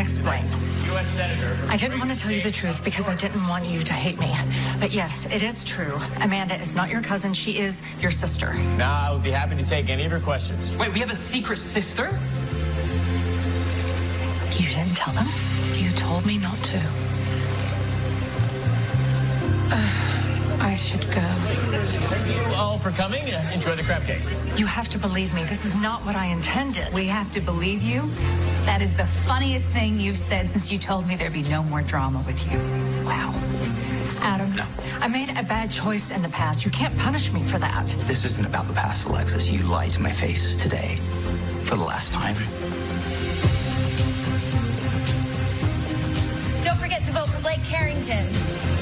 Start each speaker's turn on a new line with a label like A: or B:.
A: explain.
B: U.S. Senator.
A: I didn't want to tell you the truth because I didn't want you to hate me. But yes, it is true. Amanda is not your cousin. She is your sister.
B: Now, I would be happy to take any of your questions.
C: Wait, we have a secret sister?
A: You didn't tell them? You told me not to. I should go.
B: Thank you all for coming. Enjoy the crab cakes.
A: You have to believe me. This is not what I intended.
D: We have to believe you? That is the funniest thing you've said since you told me there'd be no more drama with you. Wow.
A: Adam,
C: No.
A: I made a bad choice in the past. You can't punish me for that.
C: This isn't about the past, Alexis. You lied to my face today for the last time.
E: Don't forget to vote for Blake Carrington.